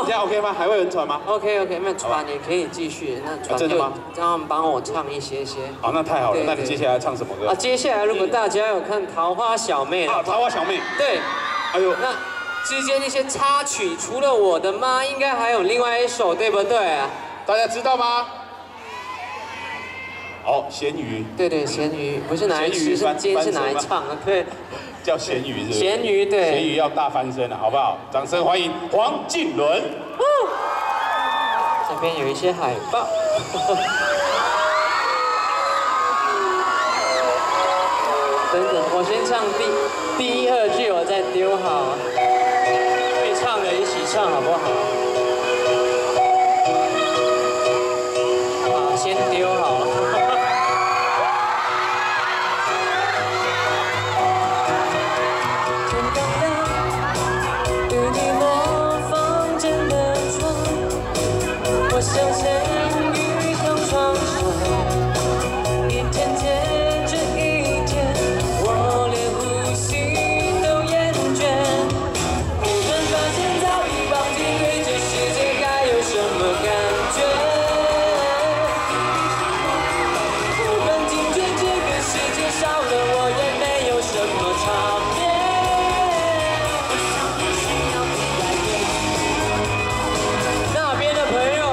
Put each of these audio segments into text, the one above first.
这样 OK 吗？还会有人传吗 ？OK， 那传也可以继续，那传就让他们帮我唱一些。 好，那太好了。那你接下来唱什么歌？ 接下来如果大家有看《桃花小妹》 桃花小妹。 对。 哎呦， 那之间那些插曲，除了我的妈，应该还有另外一首，对不对啊？ 大家知道吗？哦，咸鱼。 对，咸鱼不是拿来吃，今天是拿来唱的，对。 叫咸鱼是不是？ 咸鱼对。 咸鱼要大翻身了，好不好？掌声欢迎黄靖伦。 这边有一些海报。等等，我先唱第一二句，我再丢好。会唱的一起唱好不好？好，先丢好了。天刚亮，与你我房间的窗，我想咸鱼上床上，一天接着一天，我连呼吸都厌倦。忽然发现早已忘记对这世界该有什么感觉。忽然惊觉这个世界少了我也没有什么差别。那边的朋友，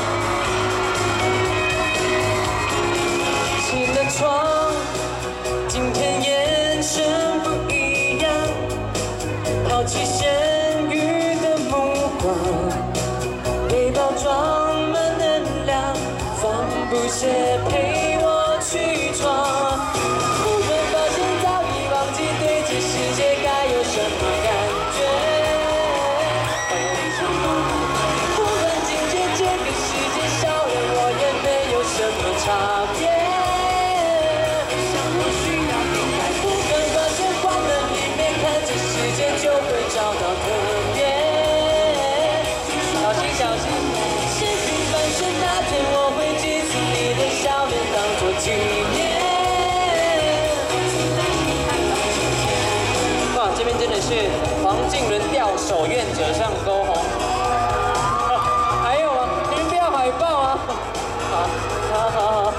起了床，今天眼神不一样，抛弃咸鱼的目光，背包装满能量，放不下陪我去闯。忽然发现早已忘记对这世界该有什么感觉。忽然惊觉这个世界少了我也没有什么差别。忽然发现关了一面看这世界就会找到特别。小心小心，咸鱼翻身那天我会记住你的笑脸当作纪念。哇，这边真的是黄靖伦吊手愿者上钩哦。还有啊，你们不要海报啊。好。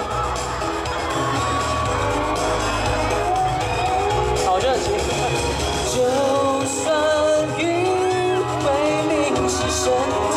好热情。就算云会淋湿身